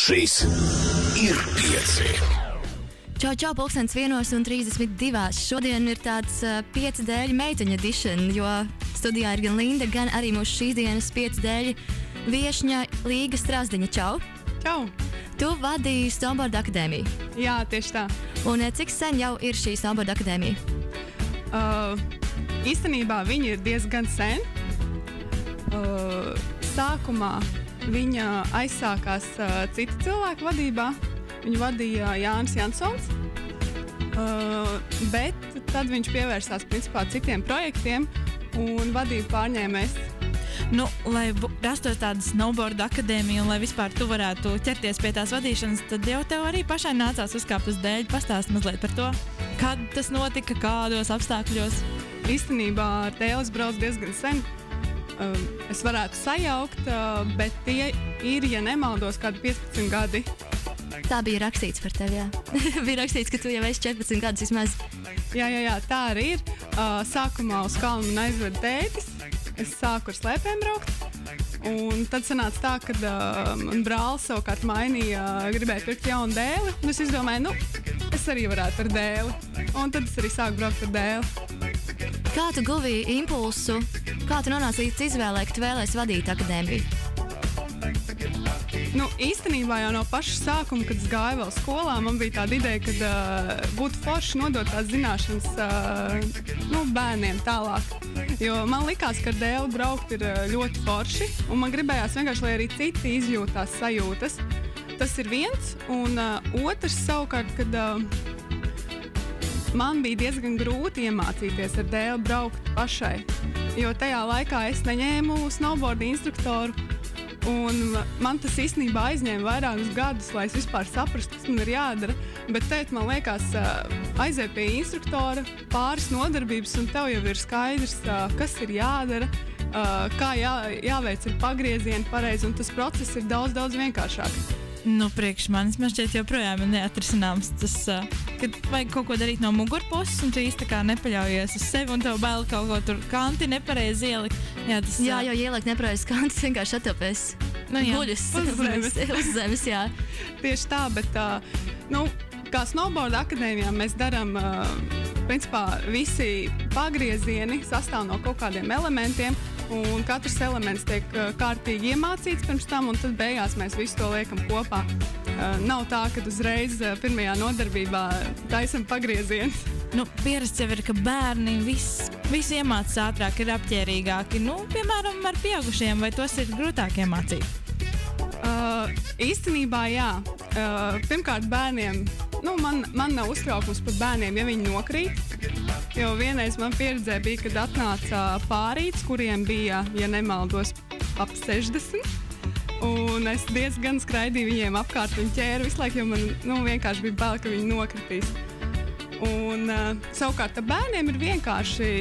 Šis ir pieci. Čau, 1:32. Šodien ir tāds 5 dēļu meiteņa edition, jo studijā ir gan Linda, gan arī mūsu šīs dienas 5 dēļu viešņa Līga Strasdiņa. Čau! Čau! Tu vadīji Snowboard akadēmiju. Jā, tieši tā. Un cik sen jau ir šī Snowboard akadēmija? Īstenībā viņa ir diezgan sen. Sākumā viņa aizsākās cita cilvēka vadībā. Viņu vadīja Jānis Jansons, bet tad viņš pievērsās principā citiem projektiem un vadību pārņēmēs. Nu, lai rastos tāda snowboard akadēmija un lai vispār tu varētu ķerties pie tās vadīšanas, tad jau tev arī pašai nācās uzkāpt uz dēļu. Pastāst mazliet par to, kad tas notika, kādos apstākļos. Īstenībā ar dēli es braucu diezgan sen. Es varētu sajaukt, bet tie ir, ja nemaldos, kādi 15 gadi. Tā bija rakstīts par tevi, jā. Bija rakstīts, ka tu jau esi 14 gadus vismaz. Jā, tā arī ir. Sākumā uz kalnu man aizveda tētis. Es sāku ar slēpēm braukt. Un tad sanāca tā, ka man brālis savukārt mainīja, gribēja pirkt jaunu dēli. Un es izdomāju, es arī varētu ar dēli. Un tad es arī sāku braukt ar dēli. Kā tu guvi impulsu? Kā tu nonāci līdz izvēlē, ka tu vēlēsi vadīt akadēmiju? Īstenībā jau no paša sākuma, kad es gāju vēl skolā, man bija tāda ideja, ka būtu forši nodot tās zināšanas bērniem tālāk. Jo man likās, ka ar dēli braukt ir ļoti forši, un man gribējās vienkārši, lai arī citi izjūt tās sajūtas. Tas ir viens, un otrs savukārt, kad man bija diezgan grūti iemācīties ar dēli braukt pašai, jo tajā laikā es neņēmu snowboard instruktoru. Un man tas īstenībā aizņēma vairākus gadus, lai es vispār saprastu, kas man ir jādara. Bet tēt, man liekas, aiziet pie instruktora, pāris nodarbības, un tev jau ir skaidrs, kas ir jādara, kā jāveic ir pagriezieni pareizi, un tas process ir daudz vienkāršāk. Priekš manis man šķiet joprojām ir neatrisināms tas, kad vajag kaut ko darīt no mugurpuses, un tu īsti kā nepaļaujies uz sevi, un tev bail kaut ko tur kanti nepareizi ielikt. Jā, jo ielikt nepareizi kanti vienkārši atopēs. Guļas uz zemes, jā. Tieši tā, bet kā snowboard akadēmijā mēs darām, principā visi pagriezieni sastāv no kaut kādiem elementiem, un katrs elements tiek kārtīgi iemācīts pirms tam, un tad beigās mēs visu to liekam kopā. Nav tā, ka uzreiz pirmajā nodarbībā taisam pagriezienus. Pierasts jau ir, ka bērni visu iemācās ātrāk, ir apķērīgāki. Piemēram, ar pieaugušiem, vai tos ir grūtāk iemācīt? Īstenībā jā. Pirmkārt bērniem, man nav uztraukums par bērniem, ja viņi nokrīt. Jo vienreiz man pieredzē bija, kad atnāca pārīts, kuriem bija, ja nemaldos, ap 60. Un es diezgan skraidīju viņiem apkārt un ķēru visu laiku, jo man vienkārši bija bail, ka viņi nokritīs. Un savukārt ar bērniem ir vienkārši,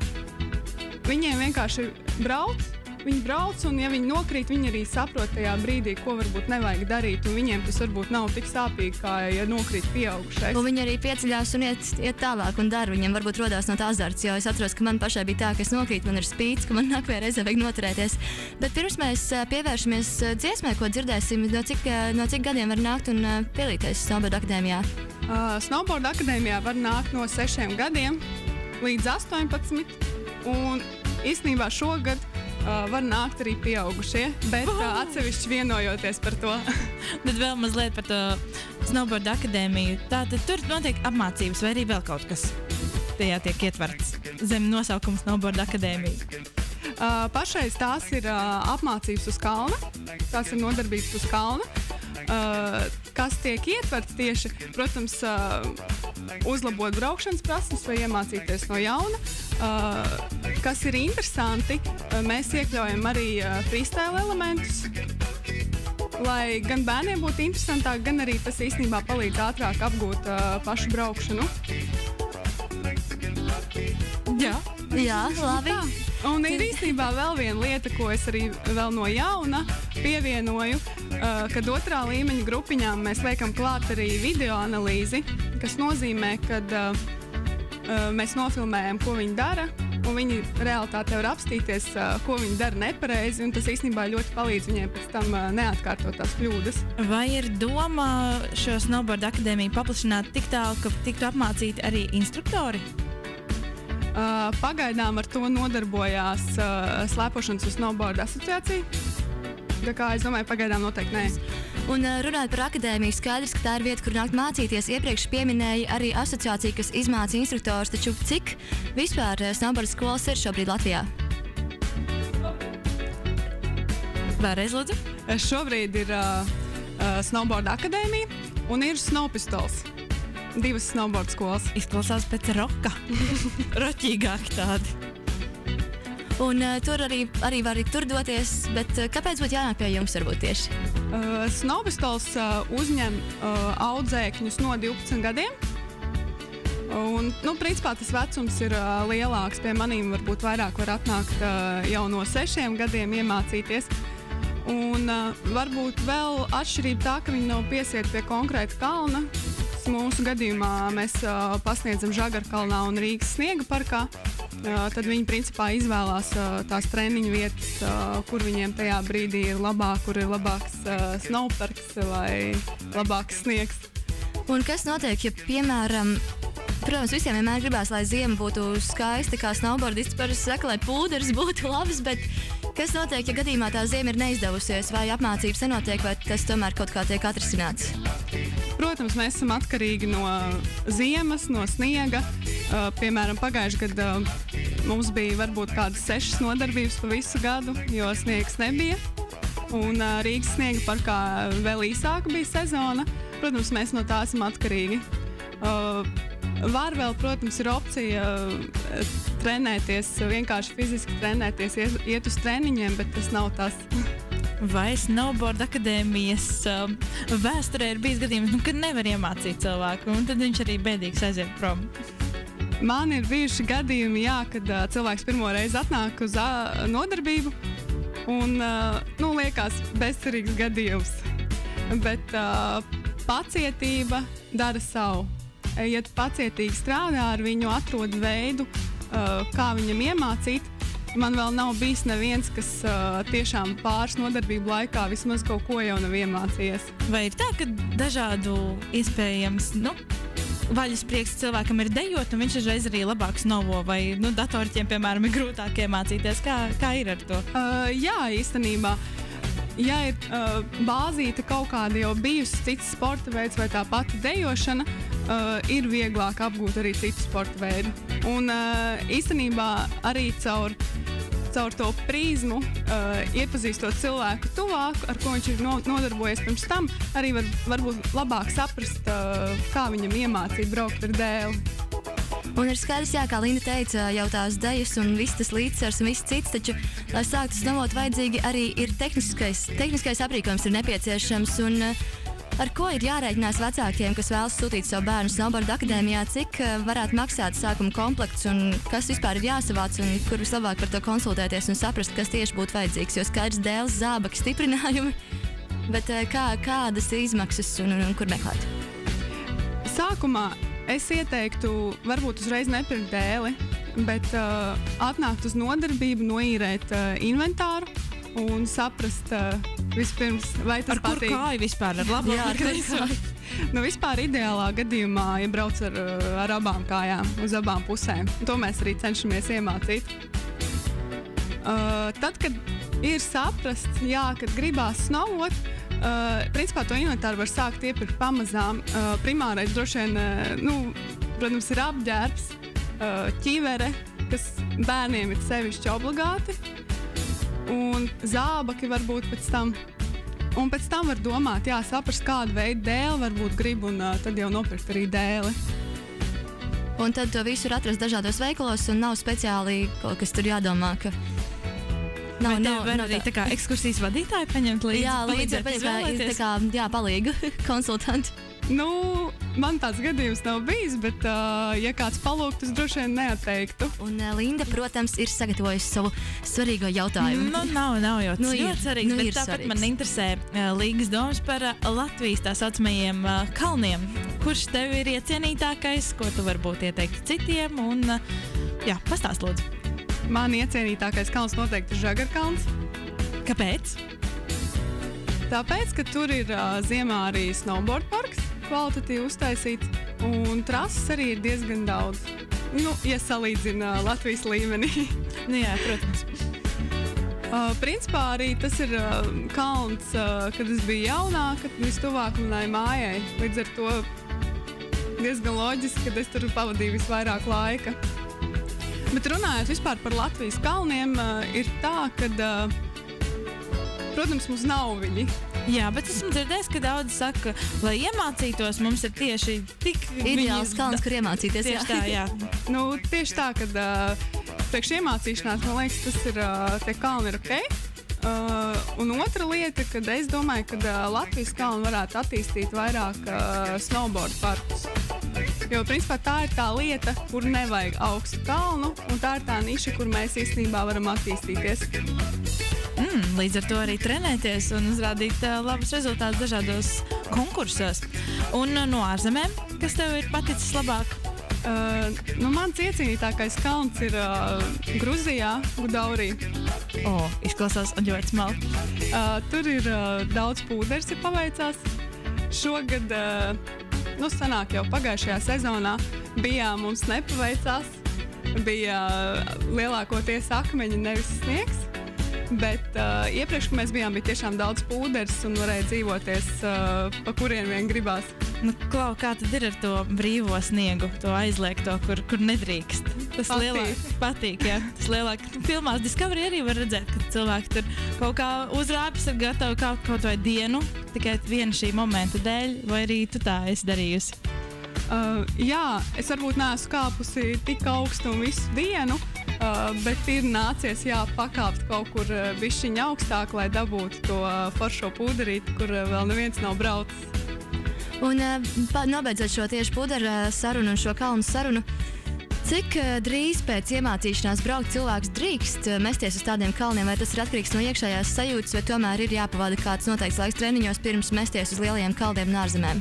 viņiem vienkārši viņi brauc, un ja viņi nokrīt, viņi arī saprot tajā brīdī, ko varbūt nevajag darīt, un viņiem tas varbūt nav tik sāpīgi, kā ja nokrīt pieaugušais. Un viņi arī pieceļās un iet tālāk un dara. Viņiem varbūt rodās no tā azarts, jo es atceros, ka man pašai bija tā, ka es nokrītu, man ir spīts, ka man nākamajā reizē vajag noturēties. Bet pirms mēs pievēršamies dziesmai, ko dzirdēsim, no cik gadiem var nākt un pielīties Snowboard akadēmijā? Snowboard akadēmijā var nākt no 6 gadiem līdz 18, un īstenībā šogad var nākt arī pieaugušie, bet atsevišķi vienojoties par to. Bet vēl mazliet par to Snowboard akadēmiju. Tātad tur notiek apmācības vai arī vēl kaut kas tajā tiek ietverts zem nosaukuma Snowboard akadēmija? Pašreiz tās ir apmācības uz kalna, tās ir nodarbības uz kalna. Kas tiek ietverts tieši, protams, uzlabot braukšanas prasmes vai iemācīties no jauna. Kas ir interesanti, mēs iekļaujam arī freestyle elementus, lai gan bērniem būtu interesantāk, gan arī tas īstenībā palīdz ātrāk apgūt pašu braukšanu. Jā, labi. Un ir īstenībā vēl viena lieta, ko es arī vēl no jauna pievienoju, kad 2. līmeņa grupiņām mēs liekam klāt arī video analīzi, kas nozīmē, kad mēs nofilmējam, ko viņi dara, un viņi realitātē var apstīties, ko viņi dara nepareizi, un tas īstenībā ļoti palīdz viņiem pēc tam neatkārtot tās kļūdas. Vai ir doma šo snowboard akadēmiju paplašināt tik tālu, ka tiktu apmācīti arī instruktori? Pagaidām ar to nodarbojās Slēpošanas uz snowboard asociācija. Tā kā es domāju, pagaidām noteikti nē. Un runājot par akadēmiju, skaidrs, ka tā ir vieta, kur nākt mācīties. Iepriekš pieminēja arī asociācija, kas izmāca instruktors, taču cik vispār snowboard skolas ir šobrīd Latvijā? Vēlreiz, lūdzu. Šobrīd ir snowboard akadēmija un ir Snowpistols. 2 snowboard skolas. Izklausās pēc roka. Roķīgāk tādi. Un tur arī var tur doties, bet kāpēc būtu jānāk pie jums varbūt tieši? Snowpistols uzņem audzēkņus no 12 gadiem. Un, principā tas vecums ir lielāks. Pie manīm varbūt vairāk var atnākt jau no 6 gadiem iemācīties. Un varbūt vēl atšķirība tā, ka viņi nav piesieti pie konkrēta kalna. Mūsu gadījumā mēs pasniedzam Žagarkalnā un Rīgas sniega parkā. Tad viņi principā izvēlās tās treniņu vietas, kur viņiem tajā brīdī ir labāk, kur ir labāks snowparks vai labāks sniegs. Un kas notiek, ja, piemēram, protams, visiem vienmēr gribās, lai ziema būtu skaista, kā snowboardists parasti saka, lai pūderis būtu labs, bet kas notiek, ja gadījumā tā ziema ir neizdevusies, vai apmācības nenotiek, vai tas tomēr kaut kā tiek atrisināts? Protams, mēs esam atkarīgi no ziemas, no sniega. Piemēram, pagājušajā gadā mums bija varbūt kādas 6 nodarbības pa visu gadu, jo sniegs nebija. Un Rīgas sniega parkā vēl īsāka bija sezona. Protams, mēs no tā esam atkarīgi. Var vēl, protams, ir opcija trenēties, vienkārši fiziski trenēties, iet uz treniņiem, bet tas nav tas. Vai snowboard akadēmijas vēsturē ir bijis gadījums, kad nevar iemācīt cilvēku, un tad viņš arī bēdīgs aiziet prom? Man ir bijuši gadījumi, jā, kad cilvēks pirmo reizi atnāk uz nodarbību, un liekas bezcerīgs gadījums. Bet pacietība dara savu. Ja tu pacietīgi strādā ar viņu, atrod veidu, kā viņam iemācīt. Man vēl nav bijis neviens, kas tiešām pāris nodarbību laikā vismaz kaut ko jau nav iemācījies. Vai ir tā, ka dažādu iespējams, vaļas prieks cilvēkam ir dejot, un viņš uzreiz arī labāk snovo, vai datorķiem, piemēram, ir grūtāk iemācīties? Kā ir ar to? Jā, īstenībā. Ja ir bāzīta kaut kāda jau bijusi cits sporta veids vai tā pati dejošana, ir vieglāk apgūt arī citu sporta veidu. Un īstenībā arī caur to prizmu, iepazīstot cilvēku tuvāk, ar ko viņš ir nodarbojies pirms tam, arī varbūt labāk saprast, kā viņam iemācīt braukt ar dēli. Un ir skaidrs, jā, kā Linda teica, jau tās dejas un viss tas līdzsvars un viss cits, taču, lai sāktu snovot, vajadzīgi arī ir tehniskais aprīkojums ir nepieciešams. Un ar ko ir jārēķinās vecākiem, kas vēlas sūtīt savu bērnu snowboard akadēmijā, cik varētu maksāt sākuma komplekts un kas vispār ir jāsavāc un kur vislabāk par to konsultēties un saprast, kas tieši būtu vajadzīgs, jo skaidrs dēles, zābaki, stiprinājumi, bet kādas izmaksas un kur meklēt? Sākumā es ieteiktu varbūt uzreiz nepirkt dēli, bet atnākt uz nodarbību, noīrēt inventāru un saprast vispirms, vai tas patīk. Ar kur kāju vispār? Ar labu kāju? Vispār ideālā gadījumā, ja brauc ar abām kājām, uz abām pusēm. To mēs arī cenšamies iemācīt. Tad, kad ir saprasts, kad gribās snovot, principā to inventāru var sākt iepirkt pamazām. Primārais droši vien, protams, ir apģērbs, ķivere, kas bērniem ir sevišķi obligāti, un zābaki varbūt pēc tam. Un pēc tam var domāt, saprast, kādu veidu dēli varbūt grib, un tad jau nopirkt arī dēli. Un tad to visu var atrast dažādos veikalos, un nav speciāli kaut kas tur jādomā, ka Nav arī tā kā ekskursijas vadītāji paņemt līdzi? Jā, līdzi ir tā kā palīga konsultanti. Man tāds gadījums nav bijis, bet, ja kāds palūgt, tas droši vien neatteiktu. Un Linda, protams, ir sagatavojusi savu svarīgo jautājumu. Nav jau tas ļoti svarīgs, bet tāpat svarīgs. Man interesē Līgas domas par Latvijas tā saucamajiem kalniem. Kurš tev ir iecienītākais, ko tu varbūt ieteiktu citiem? Un, pastāst lūdzu. Man iecienītākais kalns noteikti ir Žagarkalns. Kāpēc? Tāpēc, ka tur ir ziemā arī snowboard parks, kvalitatīvi uztaisīts, un trases arī ir diezgan daudz. Ja salīdzina Latvijas līmenī. Jā, protams. Principā arī tas ir kalns, kad es biju jaunāka, vistuvāk manai mājai. Līdz ar to diezgan loģiski, kad es tur pavadīju visvairāk laika. Bet runājot vispār par Latvijas kalniem, ir tā, ka, protams, mums nav viņi. Jā, bet esmu dzirdējis, ka daudzi saka, lai iemācītos, mums ir tieši tik Ideāls kalns, kur iemācīties. Tieši tā, jā. Tieši tā, kad priekš iemācīšanās, man liekas, tas ir, tie kalni ir ok. Un otra lieta, kad es domāju, ka Latvijas kalni varētu attīstīt vairāk snowboard parkus. Jo, principā, tā ir tā lieta, kur nevajag augstu kalnu, un tā ir tā niša, kur mēs īstenībā varam attīstīties. Līdz ar to arī trenēties un uzrādīt labus rezultātus dažādos konkursos. Un no ārzemēm, kas tev ir paticis labāk? Mans iecienītākais kalns ir Gruzijā, Gudaurī. Izklausās ļoti smalki. Tur ir daudz pūders, ja paveicās. Šogad, sanāk jau pagājušajā sezonā, mums nepaveicās. Bija lielākoties akmeņi, nevis sniegs. Bet iepriekš, kad mēs bijām, bija tiešām daudz pūders un varēja dzīvoties, pa kurien vien gribās. Klau, kā tad ir ar to brīvo sniegu, to aizliegto, kur nedrīkst? Tas patīk, jā. Tas lielāk. Filmās Discovery arī var redzēt, ka cilvēki tur kaut kā uzrāpjas, ir gatavi kaut vai dienu, tikai viena šī momenta dēļ, vai arī tu tā esi darījusi? Jā, es varbūt neesmu kāpusi tik augstu un visu dienu, bet ir nācies pakāpt kaut kur bišķiņa augstāk, lai dabūtu to foršo pūderīti, kur vēl neviens nav braucis. Un nobeidzot šo tieši pudera sarunu un šo kalnu sarunu, cik drīz pēc iemācīšanās braukt cilvēks drīkst mesties uz tādiem kalniem, vai tas ir atkarīgs no iekšējās sajūtas, vai tomēr ir jāpavada kāds noteikts laiks treniņos pirms mesties uz lielajiem kaldiem un ārzemēm?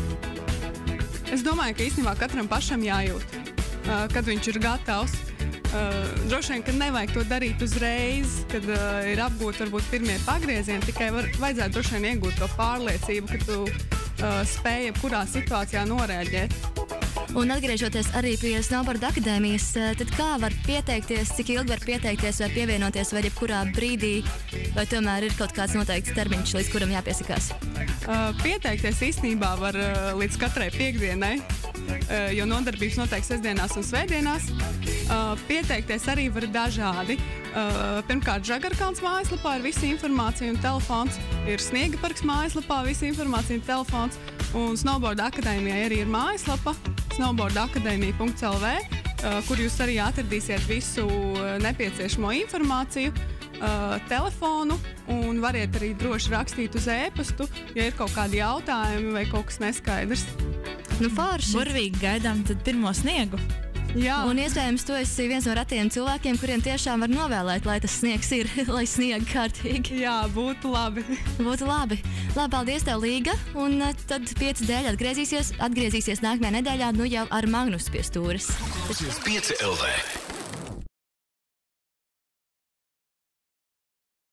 Es domāju, ka īstenībā katram pašam jājūt, kad viņš ir gatavs. Droši vien, ka nevajag to darīt uzreiz, kad ir apgūti varbūt pirmie pagriezieni, tikai vajadzētu droši vien iegūt to pārliecību, ka tu spēj jebkurā situācijā norēģēt. Un atgriežoties arī pie Snowboard akadēmijas, tad kā var pieteikties, cik ilgi var pieteikties vai pievienoties, vai jebkurā brīdī, vai tomēr ir kaut kāds noteikts termiņš, līdz kuram jāpiesakās? Pieteikties īstenībā var līdz katrai piekdienai, jo nodarbības notiek sestdienās un svētdienās. Pieteikties arī var dažādi. Pirmkārt, Žagarkalns mājaslapā ir visa informācija un telefons, ir Sniega parks mājaslapā visa informācija un telefons, un Snowboard akadēmijai arī ir mājaslapa snowboardakadēmija.lv, kur jūs arī atradīsiet visu nepieciešamo informāciju, telefonu, un variet arī droši rakstīt uz e-pastu, ja ir kaut kādi jautājumi vai kaut kas neskaidrs. Forši. Burvīgi gaidām tad pirmo sniegu. Jā. Un iespējams, tu esi viens no ratiem cilvēkiem, kuriem tiešām var novēlēt, lai tas sniegs ir, lai sniega kārtīgi. Jā, būtu labi. Būtu labi. Labi, paldies tev, Līga. Un tad 5D atgriezīsies nākamajā nedēļā, jau ar Magnus pie stūres. 5 LV.